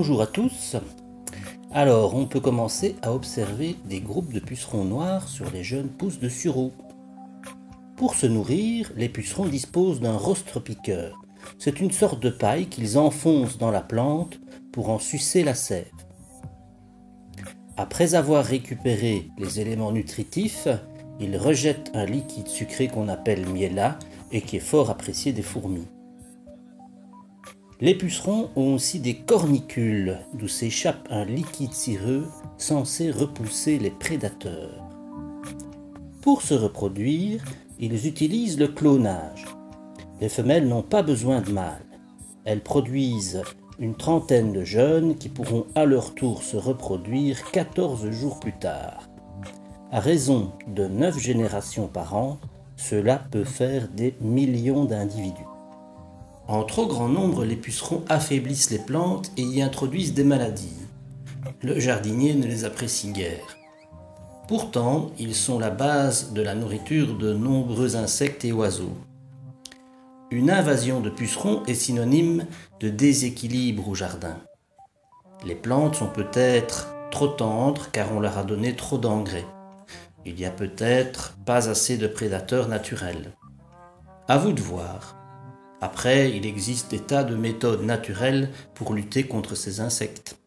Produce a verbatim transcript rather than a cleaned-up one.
Bonjour à tous. Alors, on peut commencer à observer des groupes de pucerons noirs sur les jeunes pousses de sureau. Pour se nourrir, les pucerons disposent d'un rostre-piqueur. C'est une sorte de paille qu'ils enfoncent dans la plante pour en sucer la sève. Après avoir récupéré les éléments nutritifs, ils rejettent un liquide sucré qu'on appelle miella et qui est fort apprécié des fourmis. Les pucerons ont aussi des cornicules, d'où s'échappe un liquide cireux censé repousser les prédateurs. Pour se reproduire, ils utilisent le clonage. Les femelles n'ont pas besoin de mâles. Elles produisent une trentaine de jeunes qui pourront à leur tour se reproduire quatorze jours plus tard. À raison de neuf générations par an, cela peut faire des millions d'individus. En trop grand nombre, les pucerons affaiblissent les plantes et y introduisent des maladies. Le jardinier ne les apprécie guère. Pourtant, ils sont la base de la nourriture de nombreux insectes et oiseaux. Une invasion de pucerons est synonyme de déséquilibre au jardin. Les plantes sont peut-être trop tendres car on leur a donné trop d'engrais. Il n'y a peut-être pas assez de prédateurs naturels. À vous de voir. Après, il existe des tas de méthodes naturelles pour lutter contre ces insectes.